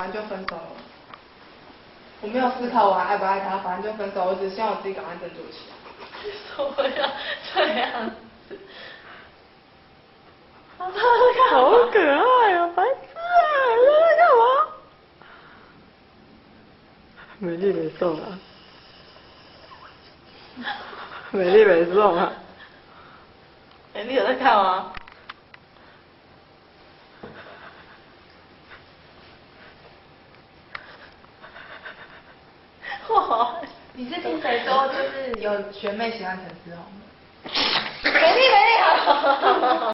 反正就分手了。我没有思考我还爱不爱他，反正就分手，我只希望我自己赶快振作起来。 为什么要这样子？ 好可爱哦，白痴啊！你在干嘛？美丽没送啊，美丽没送啊。 美丽有在看吗？哇！ 你是听谁说就是有学妹喜欢陈思宏的？ 美丽好。